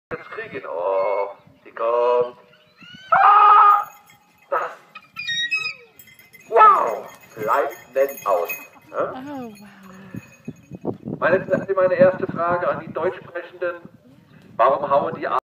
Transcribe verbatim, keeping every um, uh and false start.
jetzt kriegen. Oh, die kommt. Ah! Das. Wow! Bleibt nett aus. Ja? Oh, wow. Meine, meine erste Frage an die Deutschsprechenden. Warum hauen die